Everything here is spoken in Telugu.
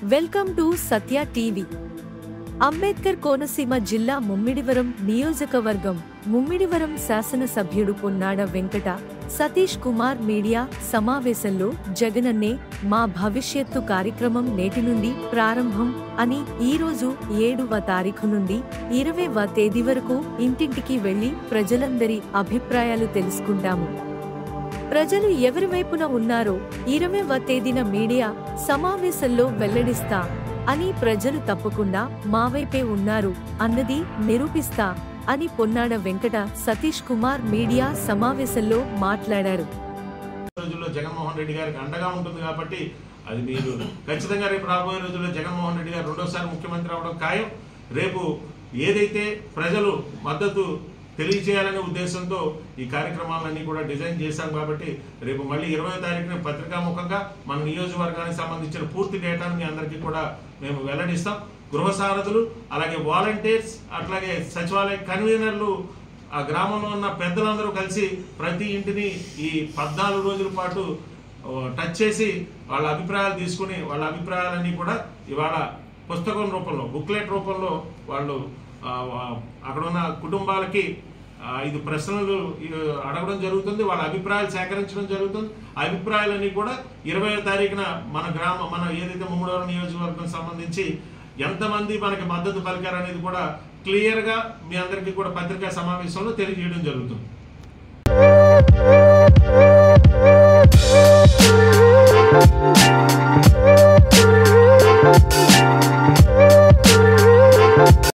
Welcome to Satya TV. Ambedkar Konaseema జిల్లా ముమ్మిడివరం నియోజకవర్గం ముమ్మిడివరం శాసనసభ్యుడు పొన్నాడ వెంకట సతీష్ కుమార్ మీడియా సమావేశంలో జగనన్నే మా భవిష్యత్తు కార్యక్రమం నేటి నుండి ప్రారంభం అని ఈరోజు 7వ తారీఖు నుండి 20వ తేదీ వరకు ఇంటింటికి వెళ్లి ప్రజలందరి అభిప్రాయాలు తెలుసుకుంటాము. ప్రజలు ఎవరి వైపున ఉన్నారో 20వ తేదీన మీడియా సమావేశంలో వెల్లడిస్తా అని ప్రజలు తప్పకుండా మా వైపే ఉన్నారు అన్నది నిరూపిస్తా అని పొన్నాడ వెంకట సతీష్ కుమార్ మీడియా సమావేశంలో మాట్లాడారు. రోజుల్లో జగన్మోహన్ రెడ్డి గారికి అండగా ఉంటుంది కాబట్టి అది మీరు ఖచ్చితంగా రేపు రాబోయే రోజుల్లో జగన్మోహన్ రెడ్డి గారు రెండోసారి ముఖ్యమంత్రి అవడం ఖాయం. రేపు ఏదైతే ప్రజలు మద్దతు తెలియజేయాలనే ఉద్దేశంతో ఈ కార్యక్రమాలన్నీ కూడా డిజైన్ చేశాం కాబట్టి రేపు మళ్ళీ 20వ తారీఖున పత్రికాముఖంగా మన నియోజకవర్గానికి సంబంధించిన పూర్తి డేటాను మీ అందరికీ కూడా మేము వెల్లడిస్తాం. గృహ సారథులు, అలాగే వాలంటీర్స్, అట్లాగే సచివాలయ కన్వీనర్లు, ఆ గ్రామంలో ఉన్న పెద్దలందరూ కలిసి ప్రతి ఇంటిని ఈ 14 రోజుల పాటు టచ్ చేసి వాళ్ళ అభిప్రాయాలు తీసుకుని వాళ్ళ అభిప్రాయాలన్నీ కూడా ఇవాళ పుస్తకం రూపంలో, బుక్లెట్ రూపంలో వాళ్ళు అక్కడ ఉన్న కుటుంబాలకి 5 ప్రశ్నలు అడగడం జరుగుతుంది. వాళ్ళ అభిప్రాయాలు సేకరించడం జరుగుతుంది. ఆ అభిప్రాయాలన్నీ కూడా 20వ తారీఖున మన ఏదైతే ముమ్మిడివరం నియోజకవర్గం సంబంధించి ఎంతమంది మనకి మద్దతు పలికారు అనేది కూడా క్లియర్గా మీ అందరికీ కూడా పత్రికా సమావేశంలో తెలియజేయడం జరుగుతుంది.